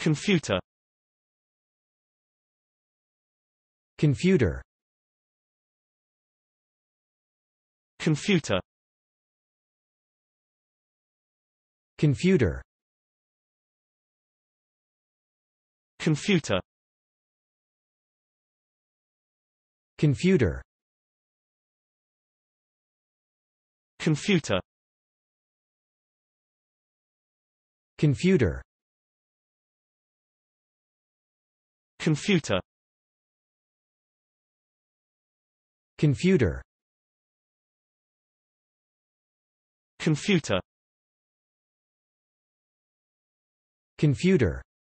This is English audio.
confuter, confuter, confuter, confuter, confuter, confuter, confuter, confuter, confuter, confuter, confuter, confuter.